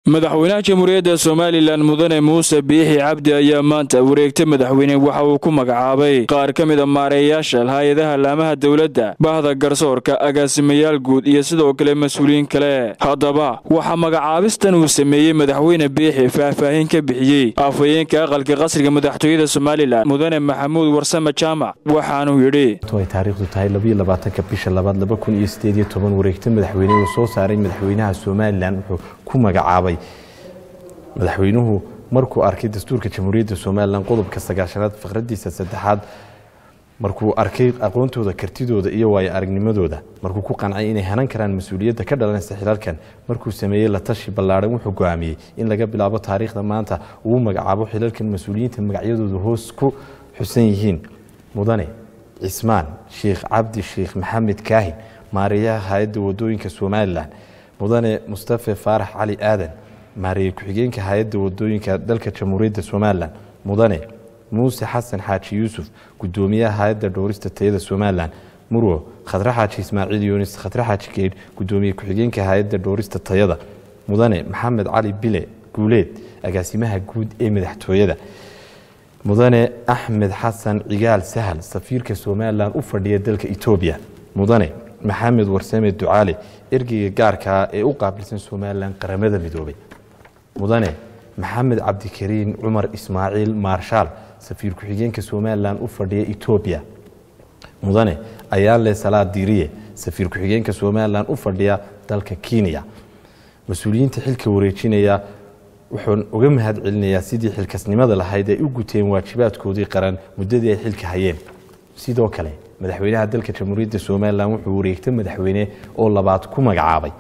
madaxweynaha jamhuuriyadda Soomaaliland mudane Muuse Biixi Cabdi ayaa maanta wareegtay madaxweyne waxa uu ku magacaabay qaar ka mid ah maareeyaasha hay'adaha laamaha dawladda bahda garsoorka agaasimayaal guud iyo sidoo kale mas'uuliyiin kale haddaba waxa magacaabistan uu sameeyay madaxweyne Biixi faahfaahin ka bixiyay afayeenka aqalka qasriga madaxtooyada Soomaaliland mudane Maxamuud Warsame Jaamac waxaanu yiri taariikhdu tahay 22 bisha 2018 wareegtay madaxweyne uu soo saaray madaxweynaha Soomaaliland wuxuu ku magacaabay madaxweynuhu markuu arkay dastuurka jamhuuriyadda Soomaaliland qodobka 9aad faqradiisa 3aad markuu arkay aqoontooda kartidooda iyo waaya aragnimadooda markuu ku qancay inay hanan karaan mas'uuliyadda ka dhalanaysa xilalkan markuu sameeyay la tashi ballaaran wuxuu go'aamiyay in laga bilaabo taariikhda maanta uu magacaabo xilalkan mas'uuliyiinta magacyadooda hoos ku xusan yihiin mudane Ismaan Sheekh Cabdi Sheekh Maxamed Kaahin maareeyaha hay'adda wadooyinka Soomaaliland mudane Mustafa Faarax Cali Aadan maareey ku-xigeenka hay'adda wadooyinka dalka jamhuuriyadda Soomaaliland mudane Muuse Xasan Xaaji Yuusuf gudoomiyaha hay'adda dhowrista tayada Soomaaliland murwo Khadra Xaaji Ismaaciil Yuunus Khadra Xaaji Geed gudoomiyaha ku-xigeenka hay'adda dhowrista tayada mudane Maxamed Cali Bile Guuleed agaasimaha guud ee madaxtooyada mudane Axmed Xasan Cigaal Sahal safiirka Soomaaliland u fadhiya dalka Itoobiya mudane Maxamed Warsame Ducaale ergeyga gaarka ee u qaabilsan Soomaaliland qaramada midoobay mudane Maxamed Cabdi Kariin Umar Ismaaciil Marshal safiir ku-xigeenka Soomaaliland u fadhiya Itoobiya mudane Ayaale Salaad Diiriye safiir ku-xigeenka Soomaaliland u fadhiya dalka Kenya mas'uuliyiinta xilka wareejinaya wuxuu uga mahad celinayaa sidii xilkasnimada lahayd ay u guteen waajibaadkoodii qaran muddadii ay xilka hayeen sidoo kale madaxweynaha dalka jamhuuriyadda Soomaaliland wuxuu wareegtay madaxweyne oo labaad ku magacaabay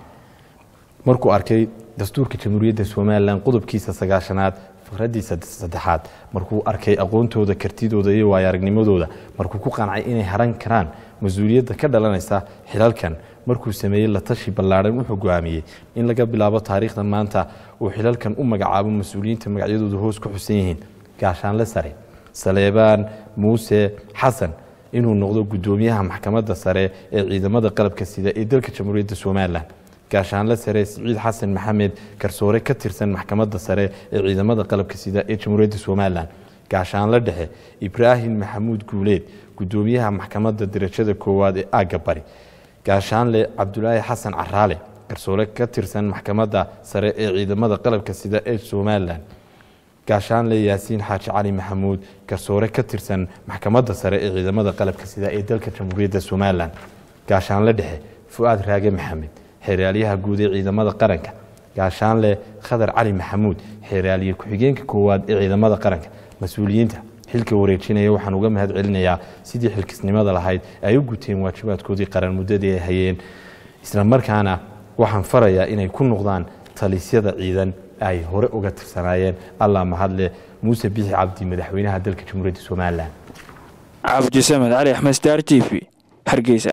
markuu arkay dastuurka jamhuuriyadda Soomaaliland qodobkiisa 9aad faqradiisa 3aad markuu arkay aqoontooda kartidooda iyo waaya aragnimadooda markuu ku qancay inay haran karaan mas'uuliyadda ka dhalanaysa xilalkan markuu sameeyay la tashi ballaaran wuxuu go'aamiyay in laga bilaabo taariikhda maanta uu xilalkan u magacaabo mas'uuliyiinta magacyadooda hoos ku xusan yihiin gaashaanle sare Saleebaan Muuse Xasan inuu noqdo gudoomiyaha maxkamadda sare ee ciidamada qalabka sida ee dalka jamhuuriyadda Soomaaliland gaashaanle sare Siciid Xasan Maxamed garsoore ka tirsan maxkamadda sare ee ciidamada qalabka sida ee jamhuuriyadda Soomaaliland gaashaanle dhexe Ibraahim Maxamuud Guuleed gudoomiyaha maxkamadda darajada koowaad ee Aaga Bari gaashaanle Cabdulaahi Xasan Caraale garsoore ka tirsan maxkamadda sare ee ciidamada qalabka sida ee Soomaaliland gaashaanle Yaasiin Xaaji Cali Maxamuud garsoore ka tirsan maxkamadda sare ee ciidamada qalabka sida ee dalka jamhuuriyadda Soomaaliland gaashaanle dhexe Fuad Raage Maxamed xeeryaaliyaha guud ee ciidamada qaranka gaashaanle Khadar Cali Maxamuud xeeryaaliye ku-xigeenka koowaad ee ciidamada qaranka mas'uuliyiinta xilka wareejinaya waxaan uga mahad celinayaa sidii xilkasnimada lahayd ay u guteen waajibaadkoodii qaran muddadii ay hayeen isla markaana waxaan farayaa inay ku noqdaan talisyada ciidan ay hore uga tirsanaayeen Allah mahadle Muuse Biixi Cabdi madaxweynaha dalka jamhuuriyadda Soomaaliland Cabdi Samed Cali Axmed Star TV Hargeysa